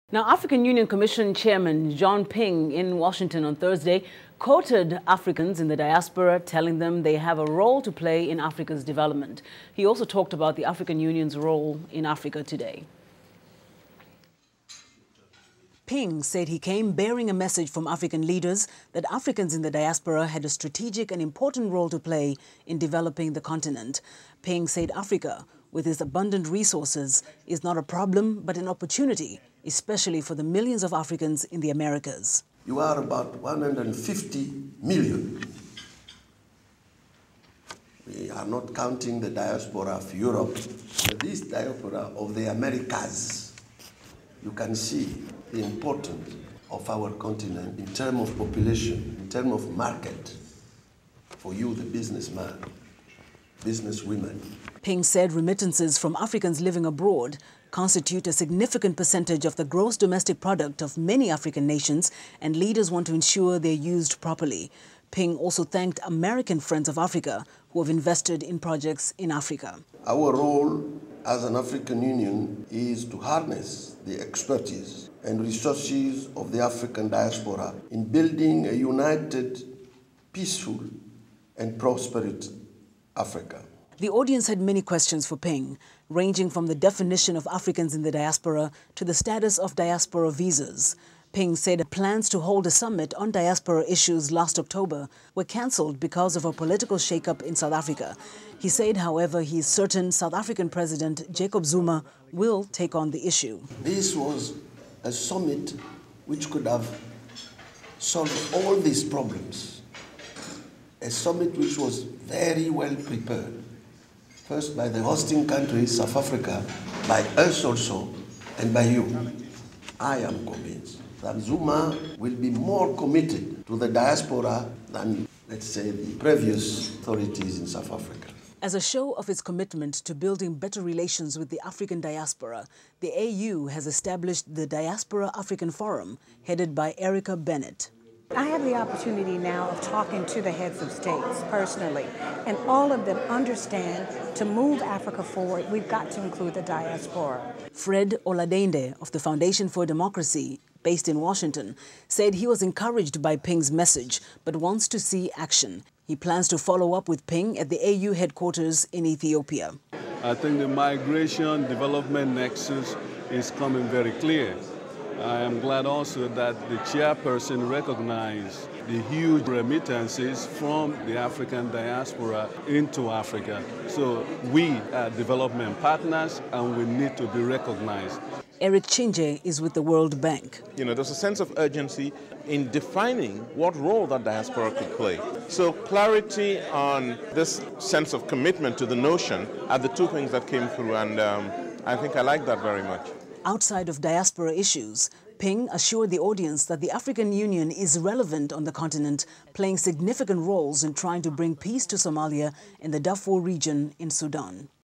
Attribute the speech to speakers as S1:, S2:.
S1: Now, African Union Commission Chairman John Ping in Washington on Thursday quoted Africans in the diaspora, telling them they have a role to play in Africa's development. He also talked about the African Union's role in Africa today. Ping said he came bearing a message from African leaders that Africans in the diaspora had a strategic and important role to play in developing the continent. Ping said Africa, with its abundant resources, is not a problem but an opportunity, especially for the millions of Africans in the Americas.
S2: You are about 150 million. We are not counting the diaspora of Europe, but this diaspora of the Americas. You can see the importance of our continent in terms of population, in terms of market, for you, the businessman, businesswomen.
S1: Ping said remittances from Africans living abroad constitute a significant percentage of the gross domestic product of many African nations, and leaders want to ensure they're used properly. Ping also thanked American Friends of Africa who have invested in projects in Africa.
S2: Our role as an African Union is to harness the expertise and resources of the African diaspora in building a united, peaceful, and prosperous Africa.
S1: The audience had many questions for Ping, ranging from the definition of Africans in the diaspora to the status of diaspora visas. Ping said plans to hold a summit on diaspora issues last October were cancelled because of a political shakeup in South Africa. He said, however, he is certain South African President Jacob Zuma will take on the issue.
S2: This was a summit which could have solved all these problems. A summit which was very well prepared. First by the hosting country, South Africa, by us also, and by you. I am convinced that Zuma will be more committed to the diaspora than, let's say, the previous authorities in South Africa.
S1: As a show of its commitment to building better relations with the African diaspora, the AU has established the Diaspora African Forum, headed by Erica Bennett.
S3: I have the opportunity now of talking to the heads of states personally, and all of them understand to move Africa forward, we've got to include the diaspora.
S1: Fred Oladende of the Foundation for Democracy, based in Washington, said he was encouraged by Ping's message, but wants to see action. He plans to follow up with Ping at the AU headquarters in Ethiopia.
S4: I think the migration development nexus is coming very clear. I am glad also that the chairperson recognized the huge remittances from the African diaspora into Africa. So we are development partners and we need to be recognized.
S1: Eric Chinje is with the World Bank.
S5: There's a sense of urgency in defining what role that diaspora could play. So clarity on this sense of commitment to the notion are the two things that came through, and I think I like that very much.
S1: Outside of diaspora issues, Ping assured the audience that the African Union is relevant on the continent, playing significant roles in trying to bring peace to Somalia and the Darfur region in Sudan.